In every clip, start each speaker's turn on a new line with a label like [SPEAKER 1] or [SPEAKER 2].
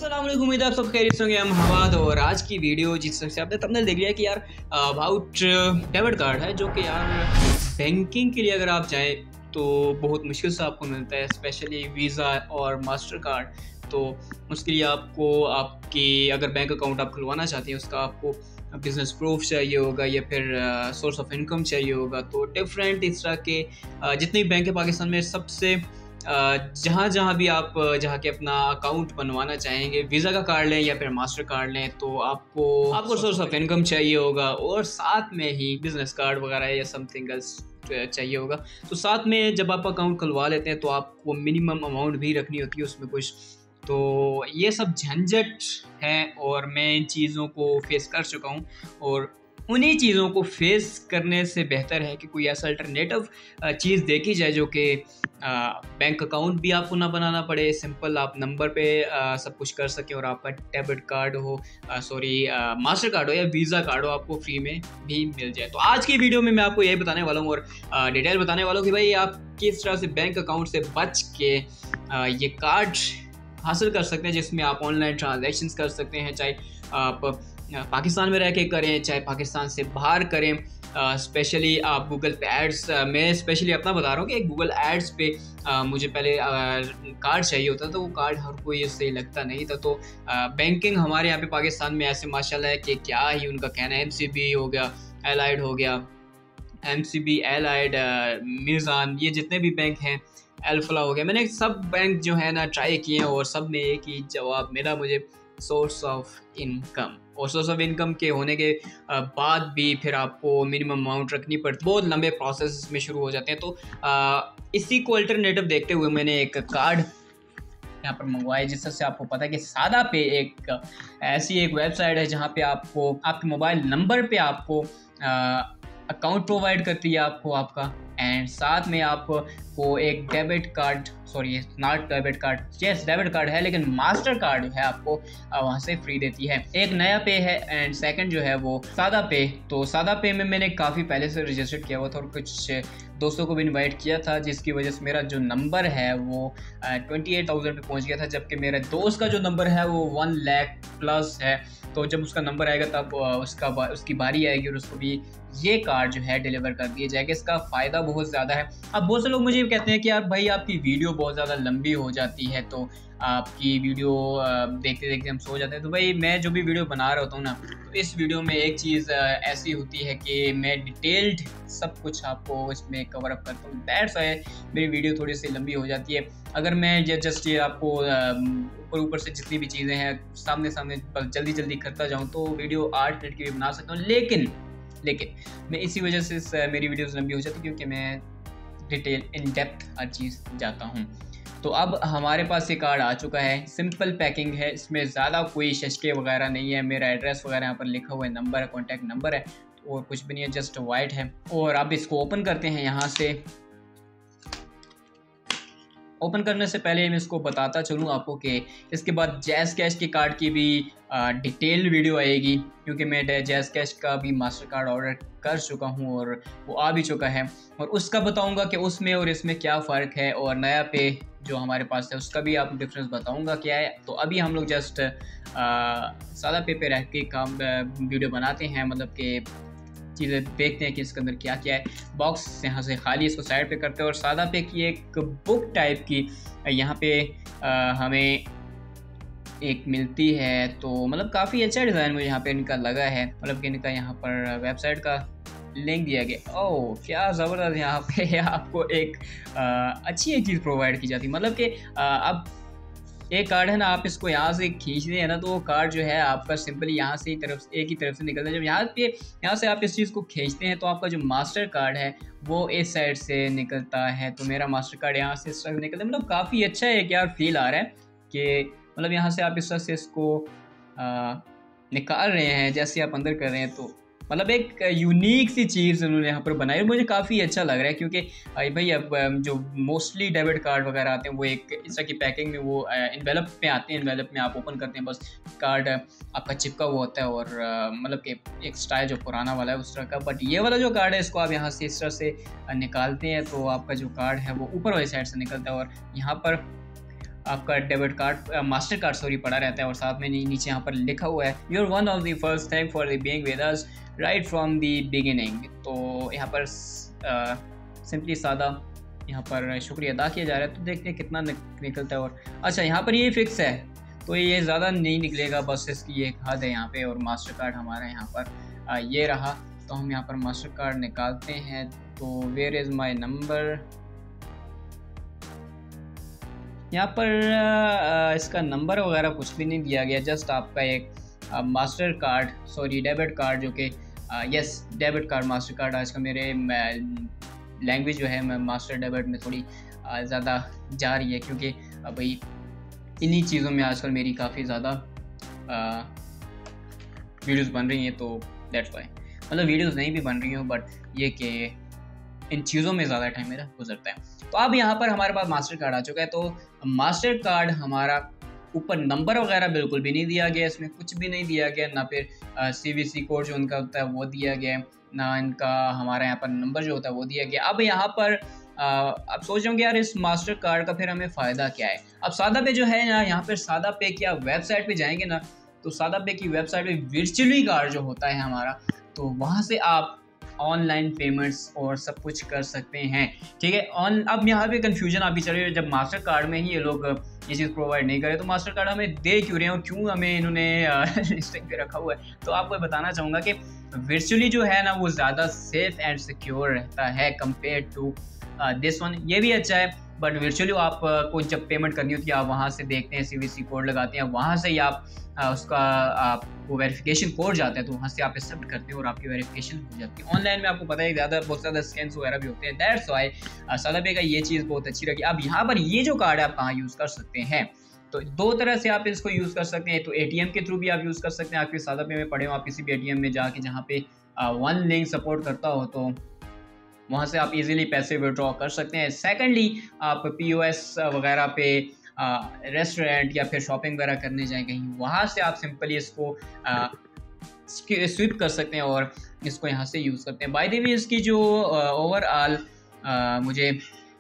[SPEAKER 1] अस्सलाम वालेकुम, उम्मीद है आप सब खैरियत से होंगे। हम हवाद और आज की वीडियो जिस तरह से आपने थंबनेल देख लिया कि यार अबाउट डेबिट कार्ड है, जो कि यार बैंकिंग के लिए अगर आप जाएं तो बहुत मुश्किल से आपको मिलता है, स्पेशली वीज़ा और मास्टर कार्ड। तो उसके लिए आपको आपकी अगर बैंक अकाउंट आप खुलवाना चाहते हैं उसका आपको बिज़नेस प्रूफ चाहिए होगा या फिर सोर्स ऑफ इनकम चाहिए होगा। तो डिफरेंट इस तरह के जितने भी बैंक है पाकिस्तान में, सबसे जहाँ भी आप जहाँ के अपना अकाउंट बनवाना चाहेंगे, वीज़ा का कार्ड लें या फिर मास्टर कार्ड लें, तो आपको सोर्स ऑफ इनकम चाहिए होगा और साथ में ही बिज़नेस कार्ड वगैरह या समथिंग एल्स चाहिए होगा। तो साथ में जब आप अकाउंट खुलवा लेते हैं तो आपको मिनिमम अमाउंट भी रखनी होती है उसमें कुछ। तो ये सब झंझट है और मैं इन चीज़ों को फेस कर चुका हूँ, और उन्हीं चीज़ों को फेस करने से बेहतर है कि कोई ऐसा अल्टरनेटिव चीज़ देखी जाए जो कि बैंक अकाउंट भी आपको ना बनाना पड़े, सिंपल आप नंबर पे सब कुछ कर सकें और आपका डेबिट कार्ड हो मास्टर कार्ड हो या वीज़ा कार्ड हो आपको फ्री में भी मिल जाए। तो आज की वीडियो में मैं आपको यही बताने वाला हूँ और डिटेल बताने वाला हूँ कि भाई आप किस तरह से बैंक अकाउंट से बच के ये कार्ड हासिल कर सकते हैं, जिसमें आप ऑनलाइन ट्रांजैक्शंस कर सकते हैं, चाहे आप पाकिस्तान में रह के करें चाहे पाकिस्तान से बाहर करें। स्पेशली आप गूगल पे एड्स, मैं स्पेशली अपना बता रहा हूँ कि गूगल एड्स पे मुझे पहले कार्ड चाहिए होता था, तो वो कार्ड हर कोई इससे लगता नहीं था। तो बैंकिंग हमारे यहाँ पे पाकिस्तान में ऐसे माशाल्लाह है कि क्या ही उनका कहना है। MCB हो गया, एलाइड हो गया, MCB एलाइड, मीज़ान, ये जितने भी बैंक हैं, अल्फला हो गया, मैंने सब बैंक जो है ना ट्राई किए हैं और सब में एक ही जवाब मिला मुझे, सोर्स ऑफ इनकम। और सोर्स ऑफ इनकम के होने के बाद भी फिर आपको मिनिमम अमाउंट रखनी पड़ती, बहुत लंबे प्रोसेस में शुरू हो जाते हैं। तो इसी को अल्टरनेटिव देखते हुए मैंने एक कार्ड यहाँ पर मंगवाया, जिससे आपको पता है कि सादा पे एक ऐसी एक वेबसाइट है जहाँ पे आपको आपके मोबाइल नंबर पे आपको अकाउंट प्रोवाइड करती है आपको आपका, एंड साथ में आपको एक debit card, sorry not debit card, yes debit card है लेकिन मास्टर कार्ड है आपको वहाँ से फ्री देती है। एक नया पे है एंड सेकंड जो है वो सादा पे। तो सादा पे में मैंने काफ़ी पहले से रजिस्टर किया हुआ था और कुछ दोस्तों को भी इनवाइट किया था, जिसकी वजह से मेरा जो नंबर है वो 28,000 पे पहुँच गया था, जबकि मेरे दोस्त का जो नंबर है वो 1 लाख प्लस है। तो जब उसका नंबर आएगा तब उसकी बारी आएगी और उसको भी ये कार्ड जो है डिलीवर कर दिया जाएगा। इसका फ़ायदा बहुत ज़्यादा है। अब बहुत से लोग मुझे कहते हैं कि यार भाई आपकी वीडियो बहुत ज़्यादा लंबी हो जाती है, तो आपकी वीडियो देखते देखते हम सो जाते हैं। तो भाई मैं जो भी वीडियो बना रहा होता हूँ ना, तो इस वीडियो में एक चीज़ ऐसी होती है कि मैं डिटेल्ड सब कुछ आपको इसमें कवर अप करता हूँ, दैट्स व्हाई मेरी वीडियो थोड़ी सी लंबी हो जाती है। अगर मैं जस्ट ये आपको ऊपर से जितनी भी चीज़ें हैं सामने जल्दी जल्दी करता जाऊँ तो वीडियो 8 मिनट की भी बना सकता हूँ, लेकिन मैं इसी वजह से मेरी वीडियोस लंबी हो जाती है क्योंकि मैं डिटेल इन डेप्थ हर चीज़ जाता हूँ। तो अब हमारे पास ये कार्ड आ चुका है, सिंपल पैकिंग है, इसमें ज़्यादा कोई शशके वगैरह नहीं है, मेरा एड्रेस वगैरह यहाँ पर लिखा हुआ है, नंबर है, कॉन्टैक्ट नंबर है, और कुछ भी नहीं है, जस्ट वाइट है। और अब इसको ओपन करते हैं। यहाँ से ओपन करने से पहले मैं इसको बताता चलूँ आपको कि इसके बाद जैज़ कैश के कार्ड की भी डिटेल वीडियो आएगी, क्योंकि मैं जैज़ कैश का भी मास्टर कार्ड ऑर्डर कर चुका हूँ और वो आ भी चुका है, और उसका बताऊँगा कि उसमें और इसमें क्या फ़र्क है, और नया पे जो हमारे पास है उसका भी आपको डिफरेंस बताऊँगा क्या है। तो अभी हम लोग जस्ट सादा पे रह के काम वीडियो बनाते हैं, मतलब कि चीज़ें देखते हैं कि इसके अंदर क्या क्या है। बॉक्स यहाँ से खाली, इसको साइड पे करते हैं, और सादा पे की एक बुक टाइप की यहाँ पे हमें एक मिलती है। तो मतलब काफ़ी अच्छा डिज़ाइन मुझे यहाँ पे इनका लगा है, मतलब कि इनका यहाँ पर वेबसाइट का लिंक दिया गया। ओह क्या ज़बरदस्त, यहाँ पे आपको एक अच्छी एक चीज़ प्रोवाइड की जाती है, मतलब कि अब एक कार्ड है ना, आप इसको यहाँ से खींचते हैं ना तो वो कार्ड जो है आपका सिंपली यहाँ से एक ही तरफ से निकलता है। जब यहाँ से आप इस चीज़ को खींचते हैं तो आपका जो मास्टर कार्ड है वो इस साइड से निकलता है। तो मेरा मास्टर कार्ड यहाँ से इस तरह निकलता है, मतलब काफ़ी अच्छा एक यार फील आ रहा है कि मतलब यहाँ से आप इस तरह से इसको निकाल रहे हैं, जैसे आप अंदर कर रहे हैं, तो मतलब एक यूनिक सी चीज़ उन्होंने यहाँ पर बनाई और मुझे काफ़ी अच्छा लग रहा है। क्योंकि भाई अब जो मोस्टली डेबिट कार्ड वगैरह आते हैं वो एक इस तरह की पैकिंग में वो इन्वेलप में आते हैं, इन्वेलप में आप ओपन करते हैं, बस कार्ड आपका चिपका हुआ होता है और मतलब कि एक स्टाइल जो पुराना वाला है उस तरह का। बट ये वाला जो कार्ड है इसको आप यहाँ से इस तरह से निकालते हैं तो आपका जो कार्ड है वो ऊपर वाली साइड से निकलता है और यहाँ पर आपका debit card Master card sorry पड़ा रहता है, और साथ में नीचे यहाँ पर लिखा हुआ है you are one of the first thank for the being with us right from the beginning. तो यहाँ पर सिंपली सादा यहाँ पर शुक्रिया अदा किया जा रहा है। तो देखते हैं कितना निकलता है। और अच्छा यहाँ पर ये फिक्स है तो ये ज़्यादा नहीं निकलेगा, बस इसकी ये हद है यहाँ पे। और मास्टर कार्ड हमारा यहाँ पर ये रहा। तो हम यहाँ पर मास्टर कार्ड निकालते हैं। तो वेयर इज़ माय नंबर, यहाँ पर इसका नंबर वगैरह कुछ भी नहीं दिया गया, जस्ट आपका एक Master card sorry debit card जो कि yes debit card Master card. आज का मेरे लैंग्वेज जो है मैं मास्टर डेबिट में थोड़ी ज़्यादा जा रही है, क्योंकि भाई इन्हीं चीज़ों में आजकल मेरी काफ़ी ज़्यादा वीडियोस बन रही हैं। तो दैट्स वाई, मतलब वीडियोस नहीं भी बन रही हूँ बट ये कि इन चीज़ों में ज़्यादा टाइम मेरा गुजरता है। तो अब यहाँ पर हमारे पास मास्टर कार्ड आ चुका है। तो मास्टर कार्ड हमारा ऊपर नंबर वगैरह बिल्कुल भी नहीं दिया गया, इसमें कुछ भी नहीं दिया गया, ना फिर CVC कोड जो उनका होता है वो दिया गया, ना इनका हमारा यहाँ पर नंबर जो होता है वो दिया गया। अब यहाँ पर आप सोच रहे होंगे यार इस मास्टर कार्ड का फिर हमें फ़ायदा क्या है। अब सादा पे जो है ना, यहाँ पर सादा पे की आप वेबसाइट पे जाएंगे ना, तो सादा पे की वेबसाइट पे वर्चुअली कार्ड जो होता है हमारा, तो वहाँ से आप ऑनलाइन पेमेंट्स और सब कुछ कर सकते हैं। ठीक है, अब यहाँ पे कंफ्यूजन आप भी चल रही है, जब मास्टर कार्ड में ही ये लोग ये चीज़ प्रोवाइड नहीं करे तो मास्टर कार्ड हमें दे क्यों रहे हैं और क्यों हमें इन्होंने लिस्टिंग पे रखा हुआ है। तो आपको बताना चाहूँगा कि वर्चुअली जो है ना वो ज़्यादा सेफ एंड सिक्योर रहता है कंपेयर टू दिस वन। ये भी अच्छा है बट वर्चुअली आप को जब पेमेंट करनी होती है आप वहाँ से देखते हैं, CVC कोड लगाते हैं, वहाँ से ही आप उसका आपको वेरिफिकेशन कोड जाता है, तो वहाँ से आप एक्सेप्ट करते हैं और आपकी वेरिफिकेशन हो जाती है। ऑनलाइन में आपको पता है बहुत ज़्यादा स्कैम्स वगैरह भी होते हैं, दैट्स वाई सादा पे का ये चीज़ बहुत अच्छी लगी। अब यहाँ पर ये जो कार्ड है आप कहाँ यूज़ कर सकते हैं, तो दो तरह से आप इसको यूज़ कर सकते हैं। तो ATM के थ्रू भी आप यूज़ कर सकते हैं, आपके सादा पे में पड़े हो, आप किसी भी ATM में जाके जहाँ पे वन लिंक सपोर्ट करता हो तो वहाँ से आप इजीली पैसे विड्रॉ कर सकते हैं। सेकेंडली आप POS वगैरह पे रेस्टोरेंट या फिर शॉपिंग वगैरह करने जाएं कहीं, वहाँ से आप सिंपली इसको स्विप कर सकते हैं और इसको यहाँ से यूज़ करते हैं। बाय द वे इसकी जो ओवरऑल मुझे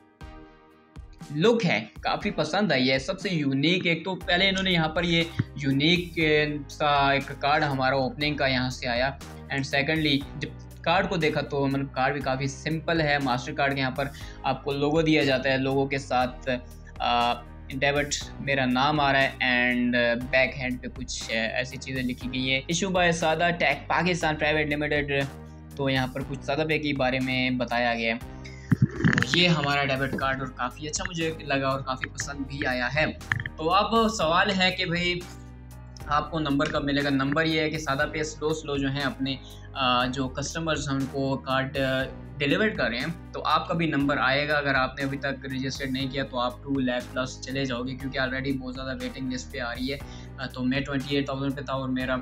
[SPEAKER 1] लुक है काफ़ी पसंद आई है। सबसे यूनिक एक तो पहले इन्होंने यहाँ पर ये यूनिक सा एक कार्ड हमारा ओपनिंग का यहाँ से आया, एंड सेकेंडली जब कार्ड को देखा तो मतलब कार्ड भी काफ़ी सिंपल है। मास्टर कार्ड के यहाँ पर आपको लोगो दिया जाता है, लोगो के साथ डेबिट मेरा नाम आ रहा है एंड बैक हैंड पे कुछ ऐसी चीज़ें लिखी गई हैं, issue by Sada tech Pakistan private limited. तो यहाँ पर कुछ सादा पे के बारे में बताया गया है। तो ये हमारा डेबिट कार्ड और काफ़ी अच्छा मुझे लगा और काफ़ी पसंद भी आया है। तो अब सवाल है कि भाई आपको नंबर कब मिलेगा। नंबर ये है कि सादा पे स्लो जो हैं अपने जो कस्टमर्स हैं उनको कार्ड डिलीवर कर रहे हैं, तो आपका भी नंबर आएगा। अगर आपने अभी तक रजिस्टर्ड नहीं किया तो आप 2 लाख प्लस चले जाओगे, क्योंकि ऑलरेडी बहुत ज़्यादा वेटिंग लिस्ट पे आ रही है। तो मैं 28,000 पे था और मेरा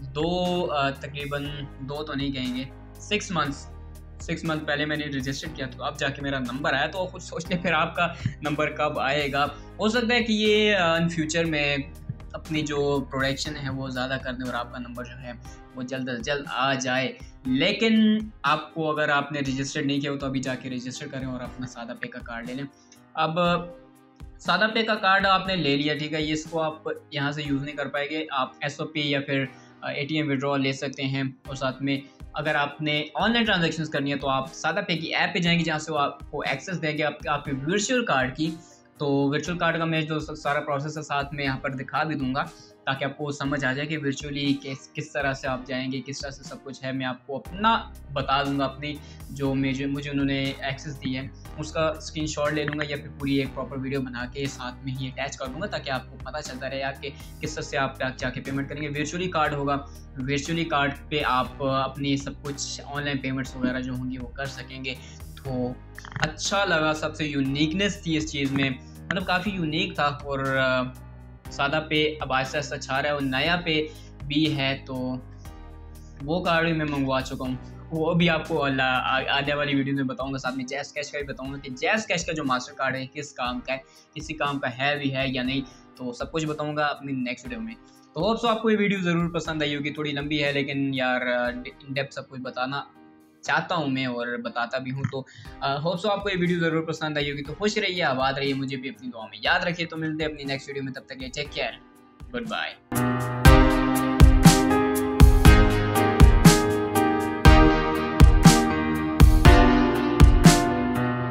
[SPEAKER 1] तकरीबन दो तो नहीं कहेंगे 6 मंथ पहले मैंने रजिस्टर किया, तो अब जाके मेरा नंबर आया। तो खुद सोच लें फिर आपका नंबर कब आएगा। हो सकता है कि ये इन फ्यूचर में अपनी जो प्रोडक्शन है वो ज़्यादा कर दें और आपका नंबर जो है वो जल्द से जल्द आ जाए। लेकिन आपको अगर आपने रजिस्टर नहीं किया हो तो अभी जाके रजिस्टर करें और अपना सादा पे का कार्ड ले लें। अब सादा पे का कार्ड आपने ले लिया, ठीक है, इसको आप यहाँ से यूज़ नहीं कर पाएंगे। आप SOP या फिर ATM विड्रॉ ले सकते हैं। और साथ में अगर आपने ऑनलाइन ट्रांजैक्शंस करनी है तो आप सादा पे की ऐप पे जाएंगे, जहाँ से वो आपको एक्सेस देंगे आपके वर्चुअल कार्ड की। तो वर्चुअल कार्ड का मैं जो सारा प्रोसेस है साथ में यहाँ पर दिखा भी दूंगा, ताकि आपको समझ आ जाए कि वर्चुअली किस तरह से आप जाएंगे, किस तरह से सब कुछ है। मैं आपको अपना बता दूंगा, अपनी जो मुझे उन्होंने एक्सेस दी है उसका स्क्रीनशॉट ले लूँगा या फिर पूरी एक प्रॉपर वीडियो बना के साथ में ही अटैच कर दूँगा, ताकि आपको पता चलता रहे यार कि किस तरह से आप जाके पेमेंट करेंगे। वर्चुअली कार्ड होगा, वर्चुअली कार्ड पे आप अपनी सब कुछ ऑनलाइन पेमेंट्स वगैरह जो होंगी वो कर सकेंगे। तो अच्छा लगा, सबसे यूनिकनेस थी इस चीज़ में, मतलब काफ़ी यूनिक था। और सादा पे अब आहिस्ता आहिस्ता छा रहा है और नया पे भी है, तो वो कार्ड भी मैं मंगवा चुका हूँ, वो भी आपको आने वाली वीडियो में बताऊंगा। साथ में जैज़ कैश का भी बताऊंगा कि जैज़ कैश का जो मास्टर कार्ड है किस काम का है, किसी काम का है भी है या नहीं, तो सब कुछ बताऊंगा अपनी नेक्स्ट वीडियो में। तो होप सो आपको ये वीडियो ज़रूर पसंद आई होगी। थोड़ी लंबी है लेकिन यार इन डेप्थ सब कुछ बताना चाहता हूँ मैं और बताता भी हूँ। तो होप सो आपको ये वीडियो ज़रूर पसंद आई होगी। तो खुश रहिए, आबाद रहिए, मुझे भी अपनी दुआ में याद रखिए। तो मिलते हैं अपनी नेक्स्ट वीडियो में, तब तक के लिए टेक केयर, गुड बाय।